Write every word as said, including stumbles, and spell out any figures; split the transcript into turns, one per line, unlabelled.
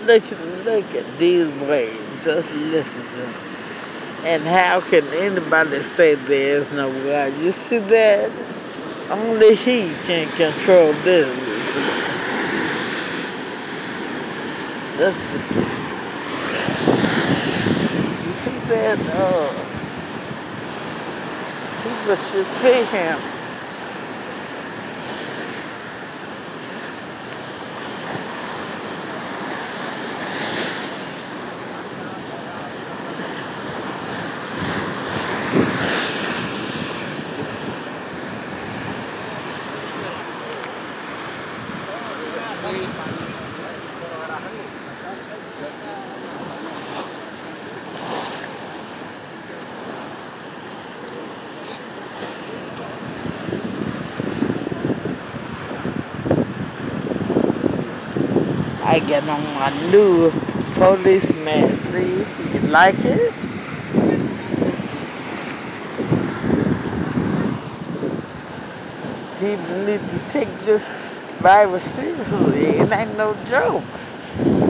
Look, look at these waves. Just listen to them. And how can anybody say there is no God? You see that? Only He can control this. That's the, you see that? Uh, people should fear Him. I get on my new policeman. See, you like it? People need to take this virus seriously. It ain't no joke.